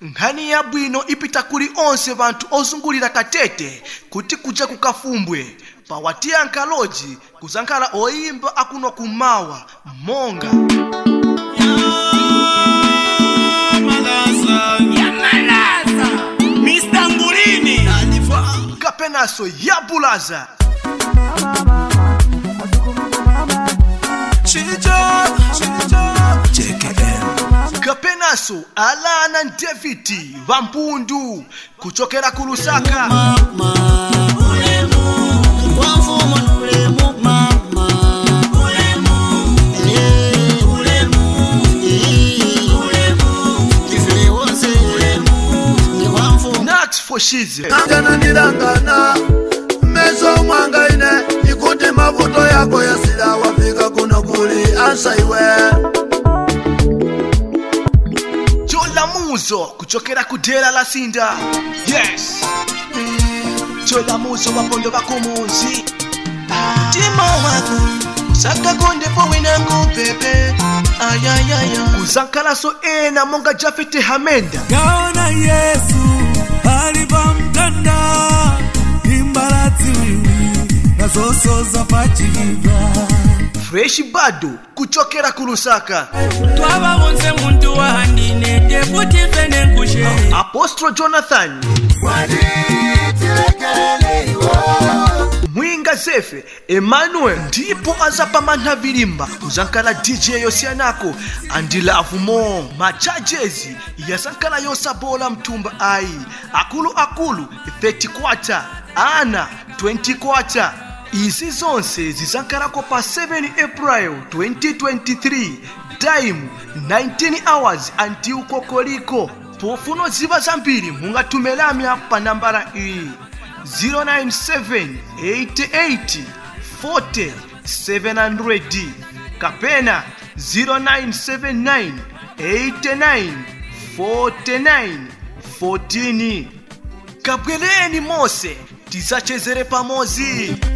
Nkhani ya bwino ipita kuli onse bantu ozungulira Katete kuti kuja ku Kafumbwe pa Watiyankha Lodge kuzankhala oyimba akuno kumawa monga Mr. Ngulini kapenaso ya Bulaza kapenaso Alana David Vampundu kuchokera ku Lusaka for shize Kangana nilangana mezo mwanga ine ikuti mavuto yako ya sila wafika kuno kuli ansaiwe Chola Muzo kuchokera kudera la Sinda. Yes Chola Muzo wapondo bakomonzi Tima wako Saka konde po winangu pepe Ayayaya Kuzankala so ena monga Jafete Hamenda Gaona Yesu Alibamtanda Imbalati na zoso za pachibwa Fresh bado kuchokera ku Lusaka twababonze muntu wahandine deputy fene kushe Apostro Jonathan Mwinga Zefe Emmanuel ndipo azapa manha vilimba kuzankala DJ Yosianako andila avumo machajezi yasankala yosabola mtumba ai akulu 30 kwata ana 20 kwata izi zonse zizankalako pa 7 April 2023 time 19 hours until kokoliko pofuno ziva zambiri mungatumelamya pa nambara iyi 0978840 kapena 0979894914 kabweleni mose tisachezere pamozi